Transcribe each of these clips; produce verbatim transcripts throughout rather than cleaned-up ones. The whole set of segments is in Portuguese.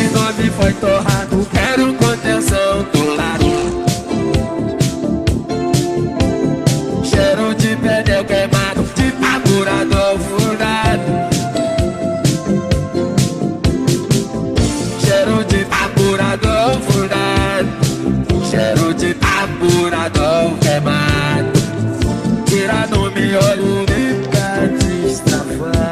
nove foi torrado, quero contenção do lado. Cheiro de pneu queimado, de carburador furado. Cheiro de carburador furado. Cheiro de carburador queimado. Tira no miolo e pra destravar.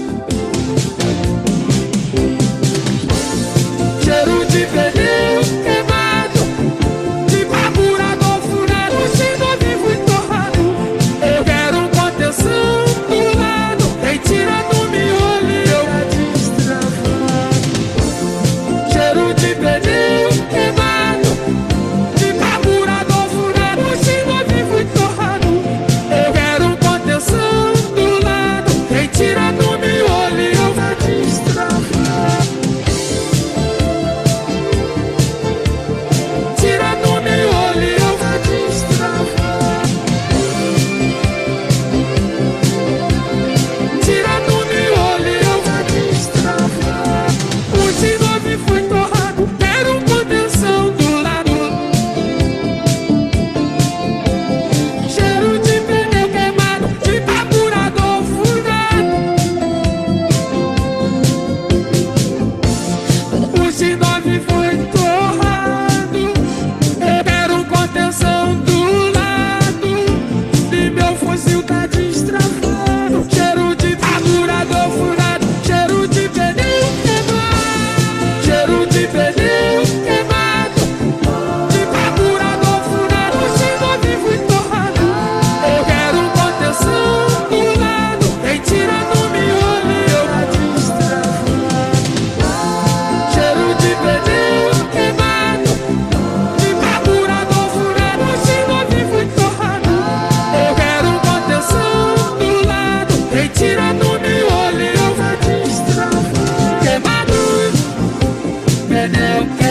Cheiro de pneu queimado, de carburador furado. Sino vivo e torrado, eu quero contenção do lado. Quem tira no miolo e eu pra destravar. Cheiro de pneu queimado, de carburador furado. Sino vivo e torrado, eu quero contenção do lado. Quem tira no miolo e eu pra destravar. Tira no miolo e eu vou destravar. Tira no miolo e eu vou destravar. O de nove foi torrado, quero contenção do lado. Cheiro de pneu queimado, de carburador furado. O de nove foi torrado, eu quero contenção do lado. E meu fuzil tá destravado. Cheiro de carburador furado. Cheiro de pneu queimado. Cheiro de pneu queimado, de carburador furado. Sino vivo e torrado, eu quero contenção do lado. Quem tira no miolo e eu pra destravar. Cheiro de pneu queimado, de carburador furado. Sino vivo e torrado, eu quero contenção do lado. Quem tira no miolo e eu vou destravar. Queimado, pneu